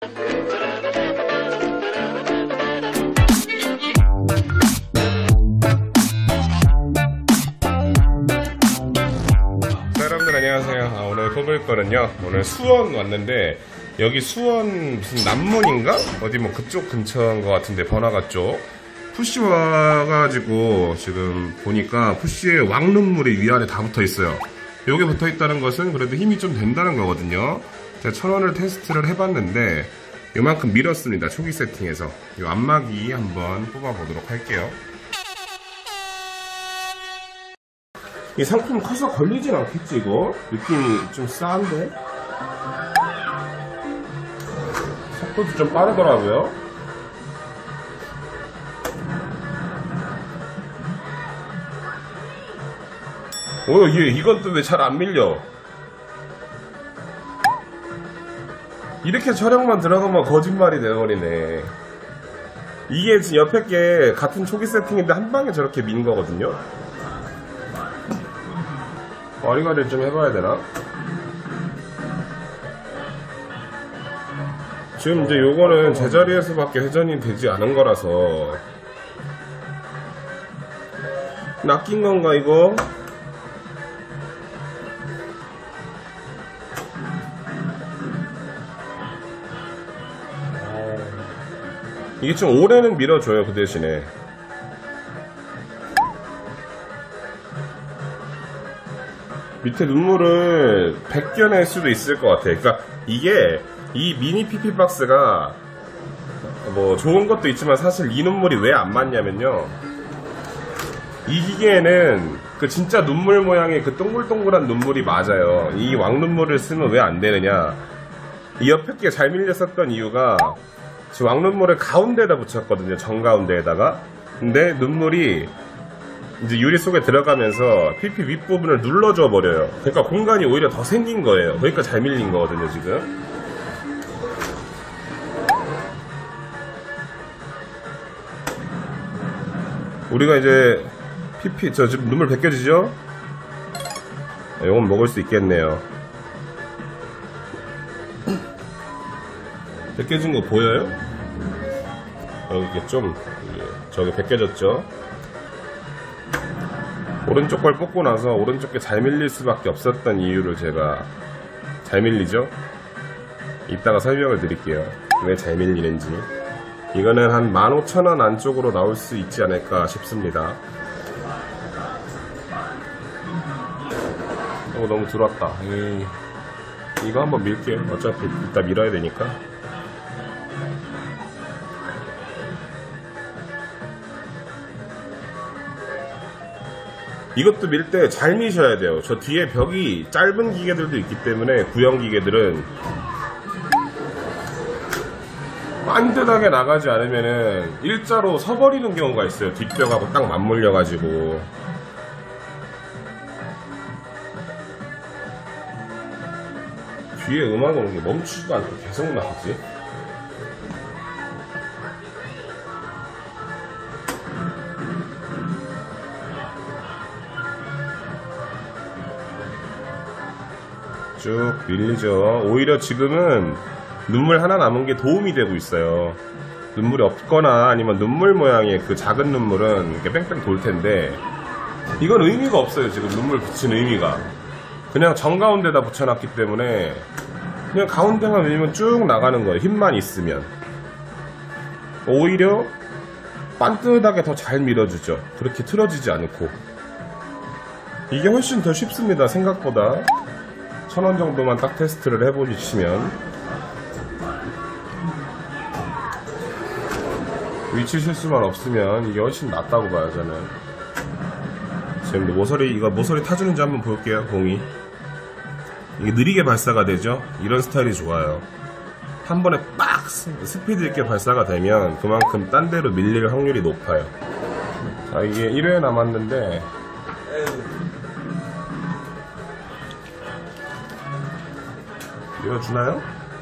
여러분들 안녕하세요. 오늘 뽑을 거는요, 오늘 수원 왔는데 여기 수원 무슨 남문인가? 어디 뭐 그쪽 근처인 것 같은데, 번화가 쪽 푸시 와가지고 지금 보니까 푸시에 왕눈물이 위아래 다 붙어 있어요. 여기 붙어 있다는 것은 그래도 힘이 좀 된다는 거거든요. 제가 1000원을 테스트를 해봤는데 요만큼 밀었습니다. 초기 세팅에서. 이 안마기 한번 뽑아보도록 할게요. 이 상품 커서 걸리진 않겠지 이거? 느낌이 좀 싸한데? 속도도 좀 빠르더라고요. 이건 또 왜 잘 안 밀려? 이렇게 촬영만 들어가면 거짓말이 되어버리네. 이게 지금 옆에 게 같은 초기 세팅인데 한 방에 저렇게 민 거거든요? 와리가리를 좀 해봐야 되나? 지금 이제 요거는 제자리에서밖에 회전이 되지 않은 거라서 낚인 건가 이거? 이게 좀 오래는 밀어줘요. 그 대신에 밑에 눈물을 벗겨낼 수도 있을 것 같아. 그러니까 이게 이 미니 PP 박스가 뭐 좋은 것도 있지만 사실 이 눈물이 왜 안 맞냐면요, 이 기계에는 그 진짜 눈물 모양의 그 동글동글한 눈물이 맞아요. 이 왕눈물을 쓰면 왜 안 되느냐, 이 옆에 게 잘 밀렸었던 이유가 지금 왕눈물을 가운데에다 붙였거든요. 정가운데에다가. 근데 눈물이 이제 유리 속에 들어가면서 PP 윗부분을 눌러줘 버려요. 그러니까 공간이 오히려 더 생긴 거예요. 그러니까 잘 밀린 거거든요 지금. 우리가 이제 PP, 저 지금 눈물 벗겨지죠? 이건 먹을 수 있겠네요. 벗겨진 거 보여요? 여기 좀 저기 벗겨졌죠? 오른쪽 걸 뽑고 나서 오른쪽 게 잘 밀릴 수밖에 없었던 이유를 제가, 잘 밀리죠? 이따가 설명을 드릴게요. 왜 잘 밀리는지. 이거는 한 15,000원 안쪽으로 나올 수 있지 않을까 싶습니다. 너무 들어왔다. 이거 한번 밀게요. 어차피 이따 밀어야 되니까. 이것도 밀 때 잘 미셔야 돼요. 저 뒤에 벽이 짧은 기계들도 있기 때문에 구형 기계들은 반듯하게 나가지 않으면은 일자로 서버리는 경우가 있어요. 뒷벽하고 딱 맞물려가지고. 뒤에 음악 오는 게 멈추지도 않고 계속 나오지? 쭉 밀리죠. 오히려 지금은 눈물 하나 남은 게 도움이 되고 있어요. 눈물이 없거나 아니면 눈물 모양의 그 작은 눈물은 이렇게 뺑뺑 돌 텐데, 이건 의미가 없어요. 지금 눈물 붙인 의미가 그냥 정가운데다 붙여놨기 때문에 그냥 가운데만 밀면 쭉 나가는 거예요. 힘만 있으면. 오히려 반듯하게 더 잘 밀어주죠. 그렇게 틀어지지 않고. 이게 훨씬 더 쉽습니다. 생각보다. 1000원 정도만 딱 테스트를 해보시면. 위치 실수만 없으면 이게 훨씬 낫다고 봐요 저는. 지금 이거 모서리 타주는지 한번 볼게요. 공이 이게 느리게 발사가 되죠. 이런 스타일이 좋아요. 한 번에 빡 스피드 있게 발사가 되면 그만큼 딴 데로 밀릴 확률이 높아요. 자, 이게 1회 남았는데 밀어주나요?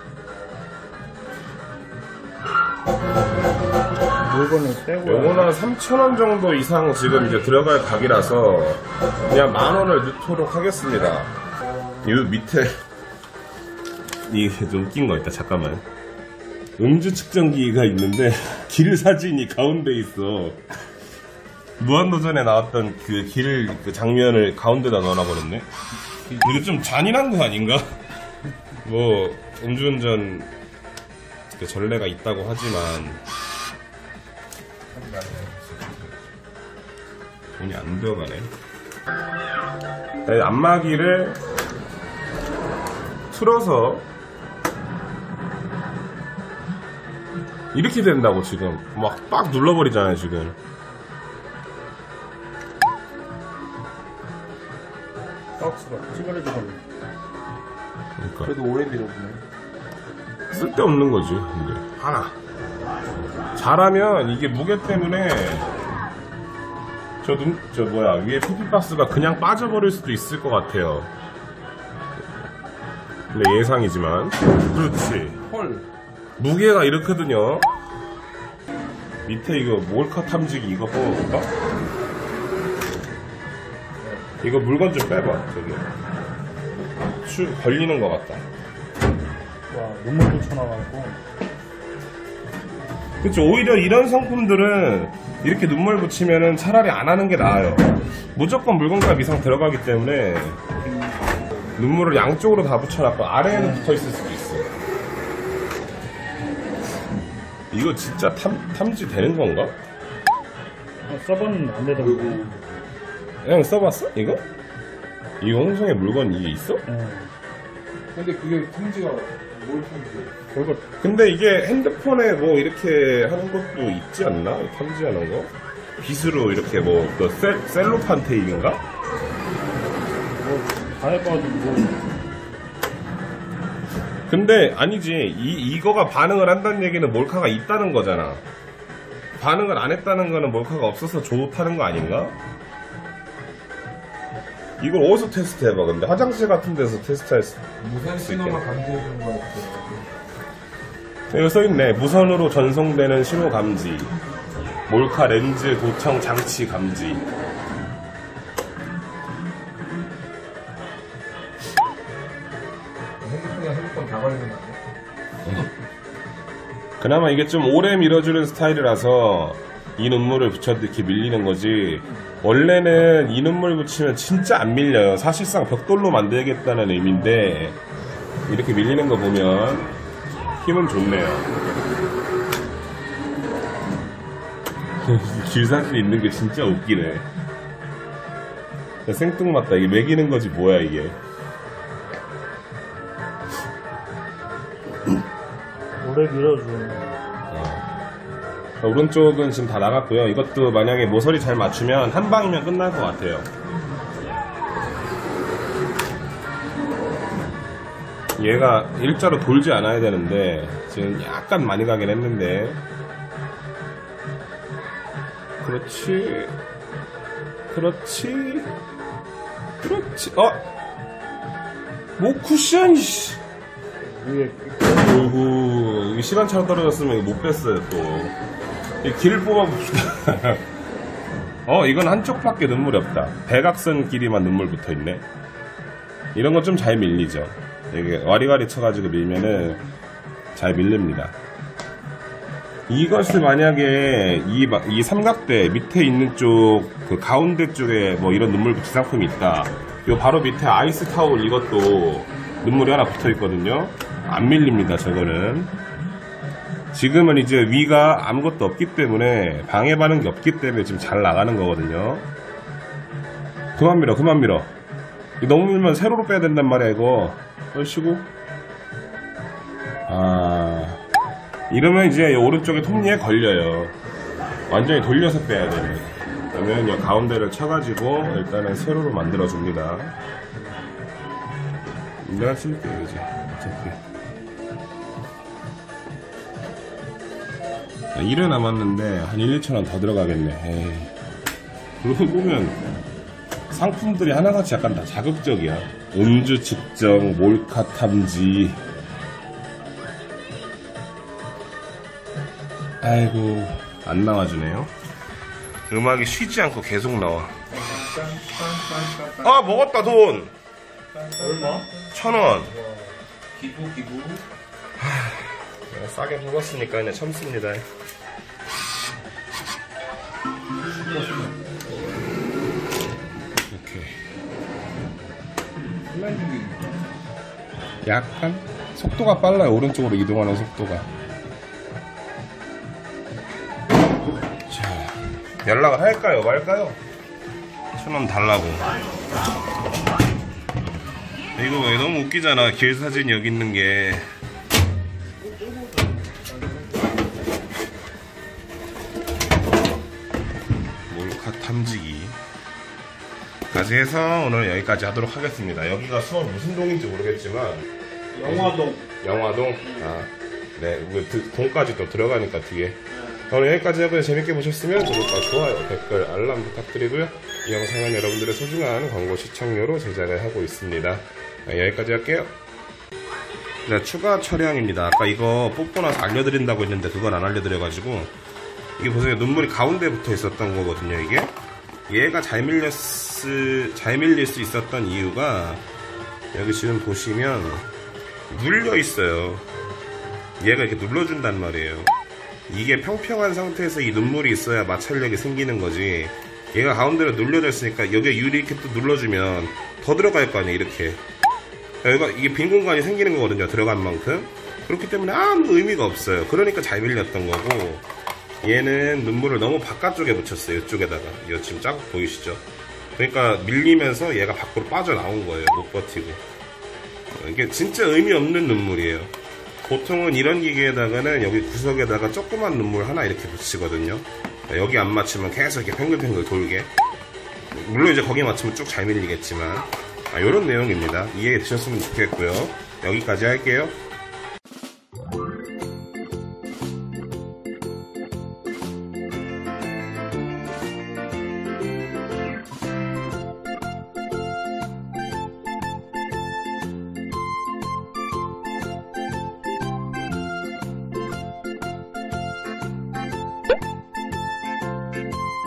물건을 떼고. 요거는 한 3,000원 정도 이상 지금 이제 들어갈 각이라서 그냥 10,000원을 넣도록 하겠습니다. 이 밑에 이게 좀 웃긴 거 있다. 잠깐만. 음주 측정기가 있는데 길 사진이 가운데 있어. 무한도전에 나왔던 그 장면을 가운데다 넣어놔버렸네. 이거 좀 잔인한 거 아닌가? 뭐 음주운전 그 전례가 있다고 하지만 돈이 안 들어가네. 안마기를 틀어서 이렇게 된다고 지금 막 빡 눌러버리잖아요 지금. 박스가 찌그러지거든. 그러니까 그래도 오랜만에 보네. 쓸데없는 거지. 근데 하나 잘하면 이게 무게 때문에 저 뭐야 위에 PP박스가 그냥 빠져버릴 수도 있을 것 같아요. 근데 예상이지만. 그렇지. 헐. 무게가 이렇거든요. 밑에 이거 몰카 탐지기 이거 뽑아볼까? 이거 물건 좀 빼봐. 저기 걸리는 것 같다. 와, 눈물도 쳐나가고. 그쵸. 오히려 이런 상품들은 이렇게 눈물 붙이면은 차라리 안 하는 게 나아요. 무조건 물건값 이상 들어가기 때문에 눈물을 양쪽으로 다 붙여놨고 아래에는 붙어 있을 수도 있어. 이거 진짜 탐지 되는 건가? 써봤는데 안 되더라고. 형 써봤어? 이거? 이 홍성의 물건 이게 있어? 근데 그게 탐지가 뭘 탐지? 근데 이게 핸드폰에 뭐 이렇게 하는 것도 있지 않나? 탐지하는 거? 빗으로 이렇게 뭐 그 셀로판 테이프인가? 다 해봐가지고. 근데 아니지. 이거가 반응을 한다는 얘기는 몰카가 있다는 거잖아. 반응을 안 했다는 거는 몰카가 없어서 좋다는 거 아닌가? 이걸 어디서 테스트해봐. 근데 화장실 같은 데서 테스트할 수 무선 신호만 감지해주는 거 같아. 여기 써있네. 무선으로 전송되는 신호 감지, 몰카 렌즈 도청 장치 감지. 핸드폰 다 걸리는 거 아니야? 그나마 이게 좀 오래 밀어주는 스타일이라서 이 눈물을 붙여도 이렇게 밀리는 거지. 원래는 이 눈물 붙이면 진짜 안 밀려요. 사실상 벽돌로 만들겠다는 의미인데 이렇게 밀리는 거 보면 힘은 좋네요. 길사진이 있는 게 진짜 웃기네. 생뚱맞다. 이게 매기는 거지 뭐야 이게. 오래 밀어줘. 오른쪽은 지금 다 나갔고요. 이것도 만약에 모서리 잘 맞추면 한 방이면 끝날 것 같아요. 얘가 일자로 돌지 않아야 되는데 지금 약간 많이 가긴 했는데. 그렇지. 그렇지. 그렇지. 뭐 쿠션 씨. 위에 어이구, 이 시간차로 떨어졌으면 이거 못 뺐어요, 또. 이 길을 뽑아봅시다. 이건 한쪽밖에 눈물이 없다. 대각선 길이만 눈물 붙어 있네. 이런 건 좀 잘 밀리죠. 이게 와리가리 쳐가지고 밀면은 잘 밀립니다. 이것을 만약에 이 삼각대 밑에 있는 쪽, 그 가운데 쪽에 뭐 이런 눈물 붙인 상품이 있다. 요 바로 밑에 아이스 타올 이것도 눈물이 하나 붙어 있거든요. 안 밀립니다, 저거는. 지금은 이제 위가 아무것도 없기 때문에 방해받는 게 없기 때문에 지금 잘 나가는 거거든요. 그만 밀어, 그만 밀어. 너무 밀면 세로로 빼야 된단 말이야, 이거. 얼씨구. 이러면 이제 오른쪽에 톱니에 걸려요. 완전히 돌려서 빼야 되네. 그러면 이 가운데를 쳐가지고 일단은 세로로 만들어줍니다. 내가 칠게요, 이제. 어차피. 1회 남았는데 한 1, 2천원 더 들어가겠네. 에이. 그러고 보면 상품들이 하나같이 약간 다 자극적이야. 음주 측정, 몰카 탐지. 아이고, 안 나와주네요. 음악이 쉬지 않고 계속 나와. 먹었다, 돈! 얼마? 1,000원. 기부. 싸게 먹었으니까 그냥 참습니다. 이렇게 약간 속도가 빨라요. 오른쪽으로 이동하는 속도가. 자, 연락을 할까요 말까요? 1,000원 달라고. 이거 왜 너무 웃기잖아. 길 사진 여기 있는 게. 몰카 탐지기 까지 해서 오늘 여기까지 하도록 하겠습니다. 여기가 서울 무슨 동인지 모르겠지만 영화동. 영화동? 아, 네. 동까지 또 들어가니까 뒤에. 오늘 여기까지 하고요. 재밌게 보셨으면 구독과 좋아요, 댓글, 알람 부탁드리고요. 이 영상은 여러분들의 소중한 광고 시청료로 제작을 하고 있습니다. 여기까지 할게요. 네, 추가 촬영입니다. 아까 이거 뽑고 나서 알려드린다고 했는데 그건 안 알려드려가지고 이게 보세요. 눈물이 가운데 붙어 있었던 거거든요. 이게 얘가 잘 밀릴 수 있었던 이유가 여기 지금 보시면 눌려 있어요. 얘가 이렇게 눌러준단 말이에요. 이게 평평한 상태에서 이 눈물이 있어야 마찰력이 생기는 거지. 얘가 가운데로 눌려져 있으니까 여기에 유리 이렇게 또 눌러주면 더 들어갈 거 아니에요. 이렇게 여기가 이게 빈 공간이 생기는 거거든요. 들어간 만큼. 그렇기 때문에 아무 의미가 없어요. 그러니까 잘 밀렸던 거고, 얘는 눈물을 너무 바깥쪽에 붙였어요. 이쪽에다가. 이거 지금 쫙 보이시죠? 그러니까 밀리면서 얘가 밖으로 빠져나온 거예요. 못 버티고. 이게 진짜 의미 없는 눈물이에요. 보통은 이런 기계에다가는 여기 구석에다가 조그만 눈물 하나 이렇게 붙이거든요. 여기 안 맞추면 계속 이렇게 팽글팽글 돌게. 물론 이제 거기에 맞추면 쭉 잘 밀리겠지만, 요런 내용입니다. 이해해 주셨으면 좋겠고요. 여기까지 할게요.